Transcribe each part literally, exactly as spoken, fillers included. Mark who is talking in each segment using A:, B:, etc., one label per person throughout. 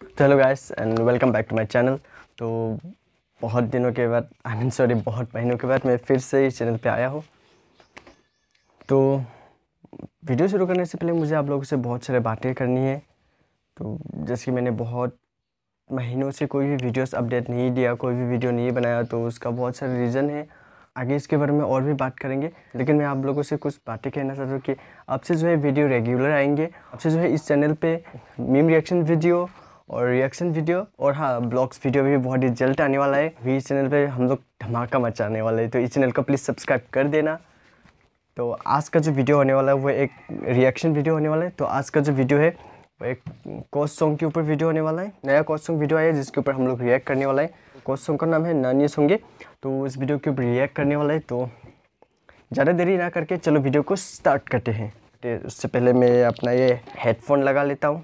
A: तो hello guys and welcome back to my channel. तो बहुत दिनों के बाद आई मीन सॉरी बहुत महीनों के बाद मैं फिर से इस चैनल पे आया हूँ। तो वीडियो शुरू करने से पहले मुझे आप लोगों से बहुत सारे बातें करनी है। तो जैसे कि मैंने बहुत महीनों से कोई भी वीडियोस अपडेट नहीं दिया, कोई भी वीडियो नहीं बनाया, तो उसका बहुत सारे रीज़न है। आगे इसके बारे में और भी बात करेंगे, लेकिन मैं आप लोगों से कुछ बातें कहना चाहता हूँ कि आपसे जो है वीडियो रेगुलर आएंगे। आपसे जो है इस चैनल पे मीम रिएक्शन वीडियो और रिएक्शन वीडियो और हाँ ब्लॉग्स वीडियो भी बहुत ही जल्द आने वाला है। भी इस चैनल पे हम लोग धमाका मचाने वाले हैं, तो इस चैनल को प्लीज़ सब्सक्राइब कर देना। तो आज का जो वीडियो होने वाला है वो एक रिएक्शन वीडियो होने वाला है। तो आज का जो वीडियो है वो एक कोस्ट सॉन्ग के ऊपर वीडियो होने वाला है। नया कोस्ट सॉन्ग वीडियो आया जिसके ऊपर हम लोग रिएक्ट करने वाला है। कोस्ट सॉन्ग का नाम है नानी सोंगे। तो इस वीडियो के ऊपर रिएक्ट करने वाला है। तो ज़्यादा देरी ना करके चलो वीडियो को स्टार्ट करते हैं। तो उससे पहले मैं अपना ये हेडफोन लगा लेता हूँ।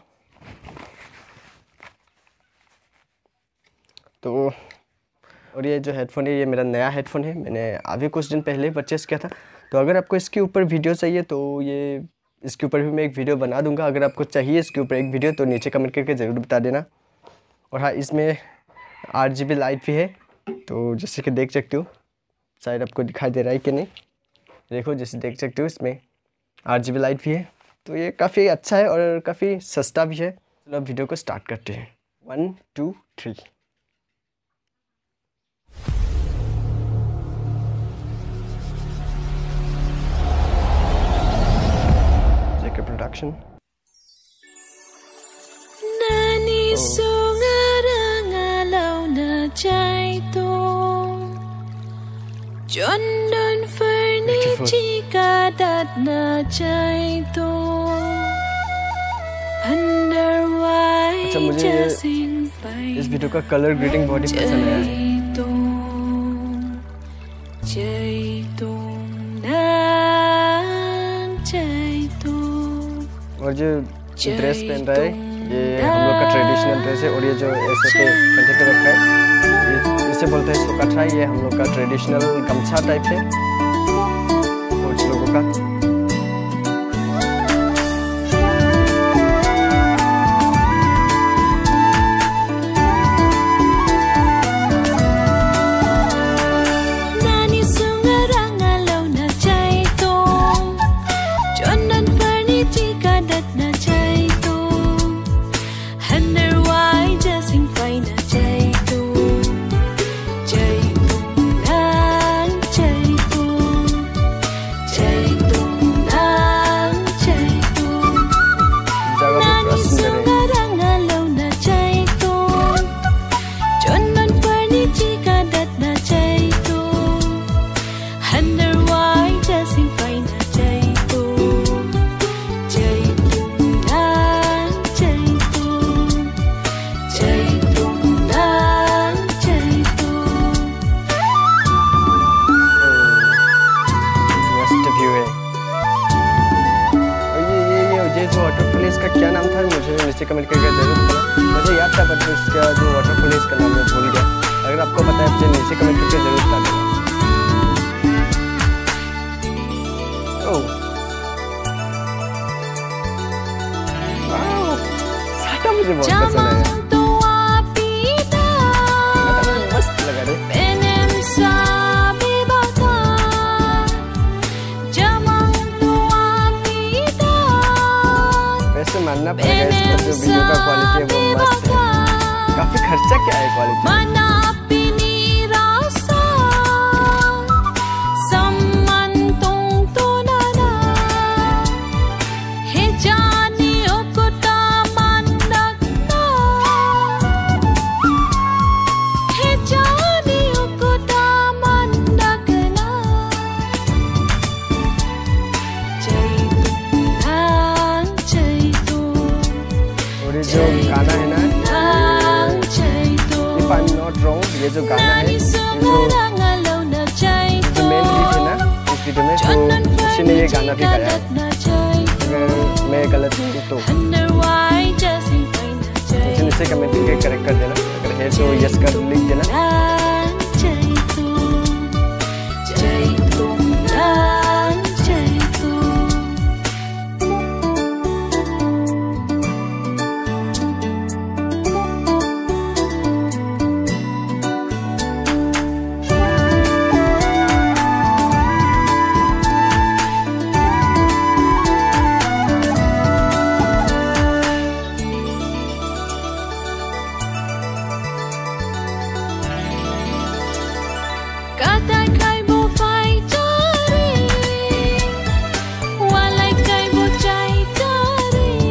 A: तो और ये जो हेडफोन है ये मेरा नया हेडफोन है, मैंने अभी कुछ दिन पहले परचेस किया था। तो अगर आपको इसके ऊपर वीडियो चाहिए तो ये इसके ऊपर भी मैं एक वीडियो बना दूंगा। अगर आपको चाहिए इसके ऊपर एक वीडियो तो नीचे कमेंट करके ज़रूर बता देना। और हाँ, इसमें आठ जी बी लाइट भी है। तो जैसे कि देख सकते हो, शायद आपको दिखाई दे रहा है कि नहीं, देखो जैसे देख सकते हो इसमें आठ जी बी लाइट भी है। तो ये काफ़ी अच्छा है और काफ़ी सस्ता भी है। चलो अब वीडियो को स्टार्ट करते हैं। One two three. Production.
B: Nani sungarangalaw na chay to Jondon furnichika dat na chay to Underway jasing pai
A: इस वीडियो का कलर ग्रेडिंग बहुत ही पसंद है।
B: chay to
A: और जो ड्रेस पहन रहा है ये हम लोग का ट्रेडिशनल ड्रेस है। और ये जो ऐसे पे कंधे पे रखा है इसे बोलते हैं सोकाट्रा। ये हम लोग का ट्रेडिशनल गमछा टाइप है कुछ लोगों का। इसका क्या नाम था मुझे नीचे कमेंट करके जरूर बताना। मुझे याद था बट इसका जो वाटरफॉल है इसका नाम मैं भूल गया। अगर आपको पता है मुझे नीचे कमेंट करके जरूर बता देना। ओह वाओ, साटा मुझे बहुत पसंद है। मस्त लगा रे। मानना पड़ेगा इसका जो वीडियो का क्वालिटी है वो मस्त है। काफी खर्चा क्या है क्वालिटी। जो गाना है ना, if I'm not wrong, ये जो गाना है, ये जो जो मेन लीड है ना इस वीडियो में, तो उसी ने ये गाना भी गाया है। अगर मैं गलत हूँ तो मुझे नीचे कमेंट करके करेक्ट कर देना। अगर है तो यस कर लिख देना।
B: cả tai khai vô phai cho đi qua lại cây vô trái cho đi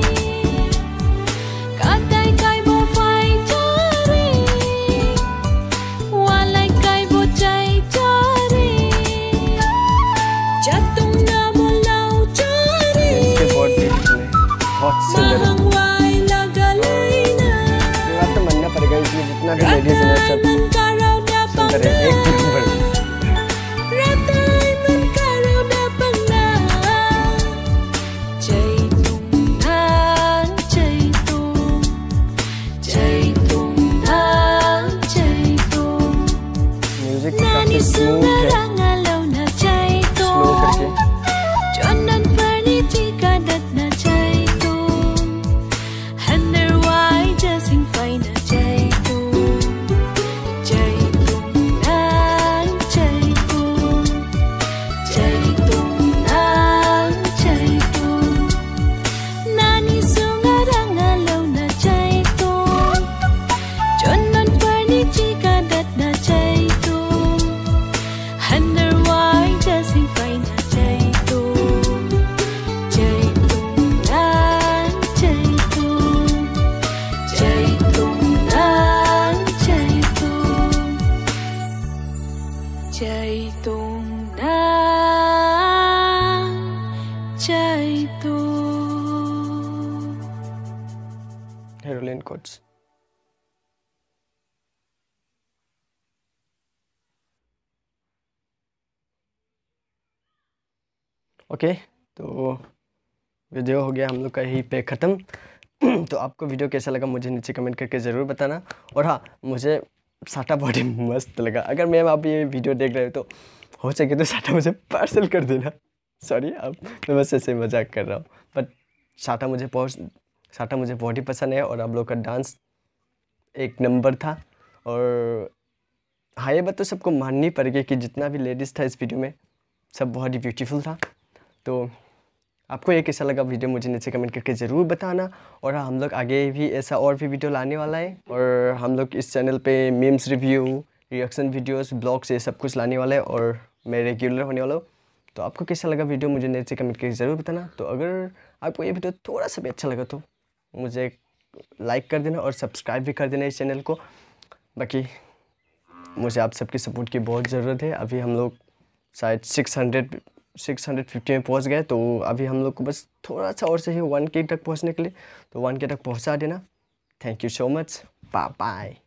B: cả tai khai vô phai cho đi qua lại cây vô trái cho đi chắc tung na một lâu cho đi
A: इसके बहुत beautiful है, बहुत सुंदर है।
B: mahang wai laga laina
A: ये बात तो मानना पड़ेगा, इसमें जितना भी लेडीज है सब
B: Ratan karau da
A: सुंदर है, एक number.
B: Ratai man karau da pangna Chay tung nang chay tung Chay tung nang chay tung
A: music
B: Nani
A: काफी स्मूथ है,
B: sungarang alaw na chay
A: slow
B: tung
A: करके।
B: Chonan furnichi kadat na chay tung Handar wai jasing fai na chay tung Chay tung nang chay tung Chay tung nang chay tung Nani sungarang alaw na chay tung Chonan furnichi kadat na chay tung Handar wai jasing fai na chay tung Chay tung nang chay tung Chay tung nang chay tung Chay tung nang chay tung
A: हेरोलिन कोट्स। Okay, तो video हो गया हम लोग का यहीं पे ख़त्म। तो आपको वीडियो कैसा लगा मुझे नीचे कमेंट करके ज़रूर बताना। और हाँ, मुझे साटा बॉडी मस्त लगा। अगर मैम आप ये वीडियो देख रहे हो तो हो सके तो साटा मुझे पार्सल कर देना। सॉरी, अब मैं बस ऐसे मजाक कर रहा हूँ, बट साटा मुझे बहुत साटा मुझे बहुत ही पसंद है और आप लोग का डांस एक नंबर था। और हाँ, ये बात तो सबको माननी पड़ेगी कि जितना भी लेडीज़ था इस वीडियो में सब बहुत ही ब्यूटीफुल था। तो आपको ये कैसा लगा वीडियो मुझे नीचे कमेंट करके ज़रूर बताना। और हाँ, हम लोग आगे भी ऐसा और भी वीडियो लाने वाला है। और हम लोग इस चैनल पे memes review, reaction videos, vlogs, ये सब कुछ लाने वाला है और मैं रेगुलर होने वाला हूँ। तो आपको कैसा लगा वीडियो मुझे नीचे कमेंट करके ज़रूर बताना। तो अगर आपको ये वीडियो थोड़ा सा भी अच्छा लगा तो मुझे लाइक कर देना और सब्सक्राइब भी कर देना इस चैनल को। बाकी मुझे आप सबकी सपोर्ट की बहुत ज़रूरत है। अभी हम लोग शायद six hundred six hundred fifty में पहुंच गए, तो अभी हम लोग को बस थोड़ा सा और चाहिए वन के तक पहुंचने के लिए। तो वन के तक पहुंचा देना। Thank you so much, bye bye.